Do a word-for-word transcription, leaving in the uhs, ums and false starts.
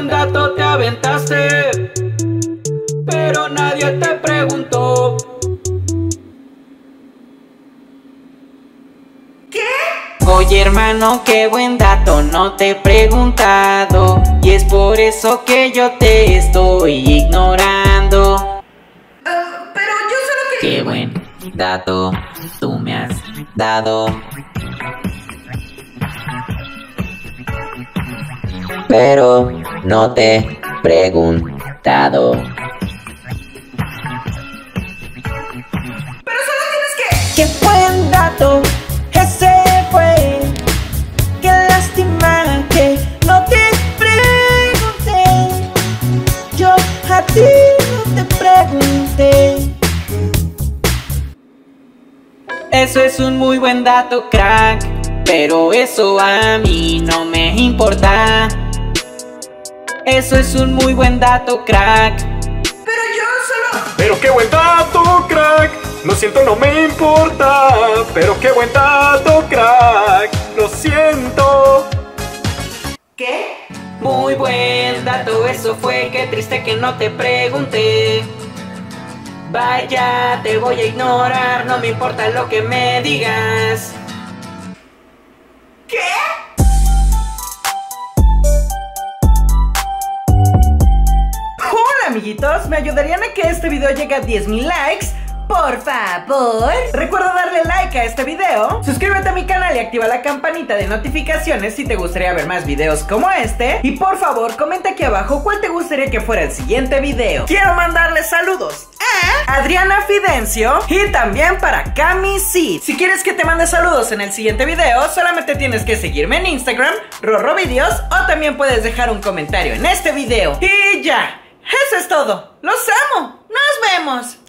buen dato te aventaste, pero nadie te preguntó. ¿Qué? Oye hermano, qué buen dato, no te he preguntado, y es por eso que yo te estoy ignorando. Uh, pero yo solo quería... Qué buen dato tú me has dado, pero no te he preguntado. Pero solo tienes que... Qué buen dato ese fue. Qué lástima que no te pregunté. Yo a ti no te pregunté. Eso es un muy buen dato, crack, pero eso a mí no me importa. Eso es un muy buen dato, crack. Pero yo solo... Pero qué buen dato, crack. Lo siento, no me importa. Pero qué buen dato, crack. Lo siento. ¿Qué? Muy buen dato, eso fue, qué triste que no te pregunté. Vaya, te voy a ignorar, no me importa lo que me digas. ¿Qué? Hola amiguitos, ¿me ayudarían a que este video llegue a diez mil likes? Por favor. Recuerda darle like a este video, suscríbete a mi canal y activa la campanita de notificaciones si te gustaría ver más videos como este. Y por favor, comenta aquí abajo cuál te gustaría que fuera el siguiente video. Quiero mandarles saludos a Adriana Fidencio y también para Cami Sid. Si quieres que te mande saludos en el siguiente video, solamente tienes que seguirme en Instagram, Rorro Videos, o también puedes dejar un comentario en este video. Y ya, eso es todo. Los amo. Nos vemos.